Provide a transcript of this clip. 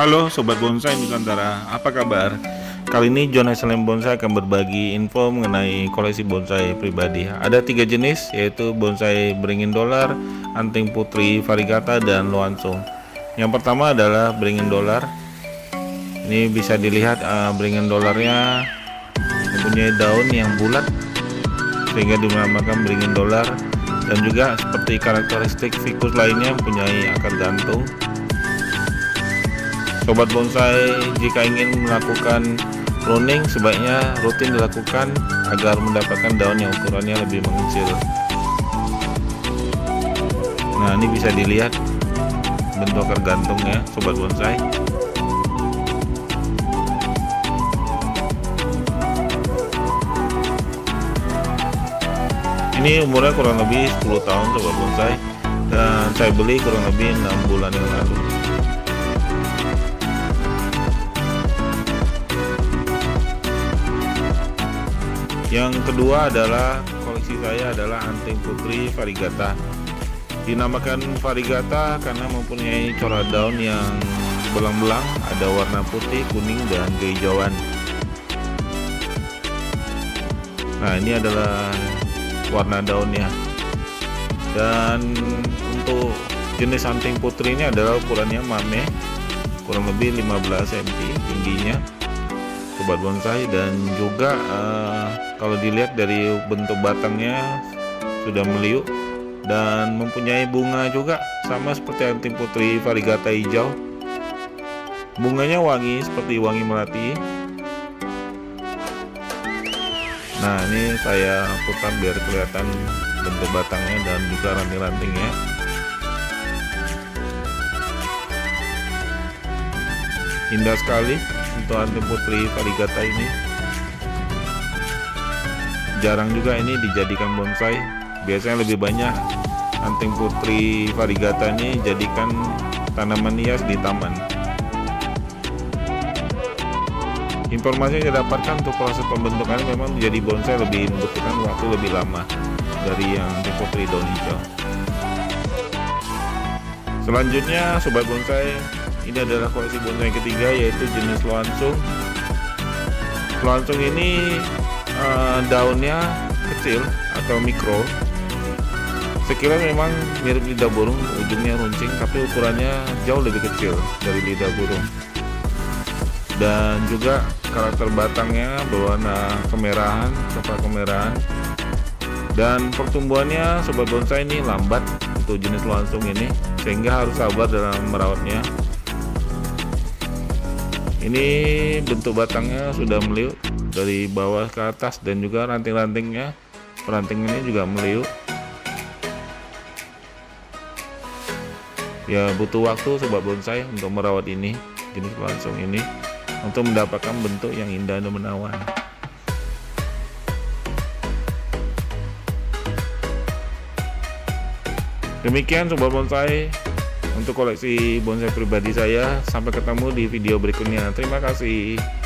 Halo Sobat Bonsai Nusantara, apa kabar? Kali ini John SLM Bonsai akan berbagi info mengenai koleksi bonsai pribadi. Ada 3 jenis, yaitu bonsai beringin dolar, anting putri variegata, dan luansung. Yang pertama adalah beringin dolar. Ini bisa dilihat beringin dolarnya mempunyai daun yang bulat sehingga dinamakan beringin dolar, dan juga seperti karakteristik fikus lainnya mempunyai akar gantung. Sobat bonsai, jika ingin melakukan pruning sebaiknya rutin dilakukan agar mendapatkan daun yang ukurannya lebih mengecil. Nah, ini bisa dilihat bentuk akar gantungnya sobat bonsai. Ini umurnya kurang lebih 10 tahun sobat bonsai, dan saya beli kurang lebih 6 bulan yang lalu. Yang kedua adalah koleksi saya adalah anting putri variegata. Dinamakan variegata karena mempunyai corak daun yang belang-belang, ada warna putih, kuning, dan kehijauan. Nah, ini adalah warna daunnya. Dan untuk jenis anting putri ini adalah ukurannya mame, kurang lebih 15 cm tingginya sobat bonsai, dan juga kalau dilihat dari bentuk batangnya sudah meliuk dan mempunyai bunga juga sama seperti anting putri variegata hijau. Bunganya wangi seperti wangi melati. Nah, ini saya putar biar kelihatan bentuk batangnya dan juga ranting-rantingnya. Indah sekali untuk anting putri variegata ini. Jarang juga ini dijadikan bonsai. Biasanya lebih banyak anting putri variegata ini jadikan tanaman hias di taman. Informasi yang didapatkan untuk proses pembentukannya memang menjadi bonsai lebih membutuhkan waktu lebih lama dari yang anting putri daun hijau. Selanjutnya sobat bonsai, ini adalah koleksi bonsai yang ketiga, yaitu jenis luansung. Luansung ini daunnya kecil atau mikro. Sekilas memang mirip lidah burung, ujungnya runcing, tapi ukurannya jauh lebih kecil dari lidah burung. Dan juga karakter batangnya berwarna kemerahan, coklat kemerahan. Dan pertumbuhannya sobat bonsai ini lambat untuk jenis luansung ini, sehingga harus sabar dalam merawatnya. Ini bentuk batangnya sudah meliuk dari bawah ke atas, dan juga ranting-rantingnya, perantingnya juga meliuk. Ya, butuh waktu sobat bonsai untuk merawat ini, jenis luansung ini, untuk mendapatkan bentuk yang indah dan menawan. Demikian sobat bonsai untuk koleksi bonsai pribadi saya. Sampai ketemu di video berikutnya. Terima kasih.